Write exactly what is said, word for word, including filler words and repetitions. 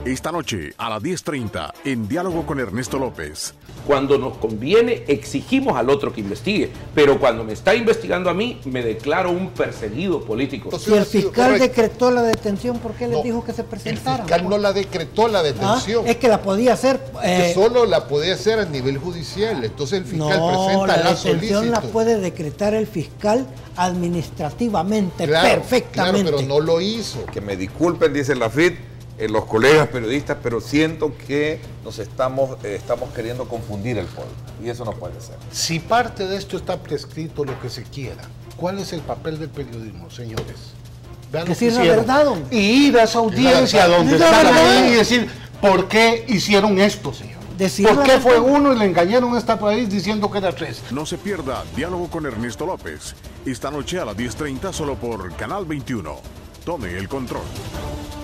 Esta noche a las diez treinta en Diálogo con Ernesto López. Cuando nos conviene, exigimos al otro que investigue, pero cuando me está investigando a mí, me declaro un perseguido político. Si el fiscal decretó la detención, ¿por qué les no, dijo que se presentaran? El fiscal no la decretó la detención. Ah, es que la podía hacer. Eh, que solo la podía hacer a nivel judicial. Entonces el fiscal no, presenta la, la detención solicitud. la puede decretar el fiscal administrativamente, claro, perfectamente. Claro, pero no lo hizo. Que me disculpen, dice la F I T. Eh, los colegas periodistas, pero siento que nos estamos, eh, estamos queriendo confundir el pueblo y eso no puede ser. Si parte de esto está prescrito, lo que se quiera, ¿cuál es el papel del periodismo, señores? Vean decir la verdad, hombre. Y ir a esa audiencia donde están ahí y decir, ¿por qué hicieron esto, señor? Decir ¿Por qué fue uno y le engañaron a este país diciendo que era tres? No se pierda Diálogo con Ernesto López, esta noche a las diez treinta solo por Canal veintiuno. Tome el control.